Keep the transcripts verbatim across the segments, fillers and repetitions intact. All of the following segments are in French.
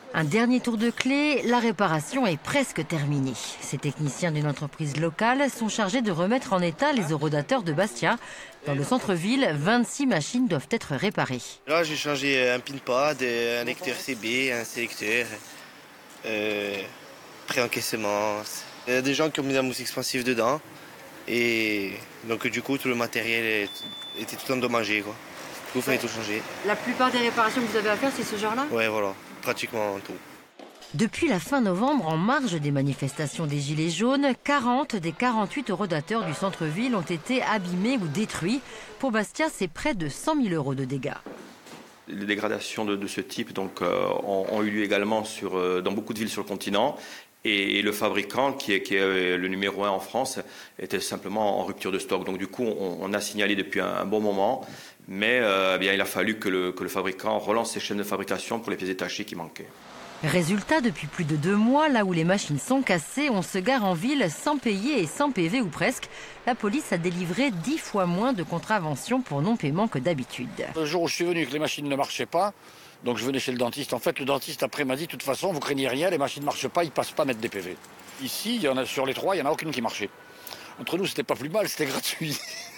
Un dernier tour de clé, la réparation est presque terminée. Ces techniciens d'une entreprise locale sont chargés de remettre en état les horodateurs de Bastia. Dans le centre-ville, vingt-six machines doivent être réparées. Là, j'ai changé un pin-pad, un lecteur C B, un sélecteur, euh, pré-encaissement. Il y a des gens qui ont mis la mousse expansive dedans. Et donc, du coup, tout le matériel était tout endommagé, quoi. Du coup, il fallait tout changer. La plupart des réparations que vous avez à faire, c'est ce genre-là ? Ouais, voilà, pratiquement tout. Depuis la fin novembre, en marge des manifestations des Gilets jaunes, quarante des quarante-huit horodateurs du centre-ville ont été abîmés ou détruits. Pour Bastia, c'est près de cent mille euros de dégâts. Les dégradations de, de ce type donc, euh, ont, ont eu lieu également sur, euh, dans beaucoup de villes sur le continent. Et, et le fabricant, qui est, qui est le numéro un en France, était simplement en rupture de stock. Donc du coup, on, on a signalé depuis un, un bon moment, mais euh, eh bien, il a fallu que le, que le fabricant relance ses chaînes de fabrication pour les pièces détachées qui manquaient. Résultat, depuis plus de deux mois, là où les machines sont cassées, on se gare en ville sans payer et sans P V ou presque. La police a délivré dix fois moins de contraventions pour non-paiement que d'habitude. Le jour où je suis venu que les machines ne marchaient pas, donc je venais chez le dentiste. En fait, le dentiste après m'a dit, de toute façon, vous craignez rien, les machines ne marchent pas, ils ne passent pas à mettre des P V. Ici, il y en a, sur les trois, il n'y en a aucune qui marchait. Entre nous, c'était pas plus mal, c'était gratuit.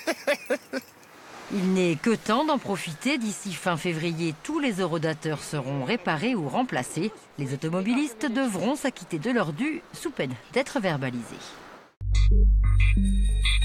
Il n'est que temps d'en profiter. D'ici fin février, tous les horodateurs seront réparés ou remplacés. Les automobilistes devront s'acquitter de leur dû sous peine d'être verbalisés.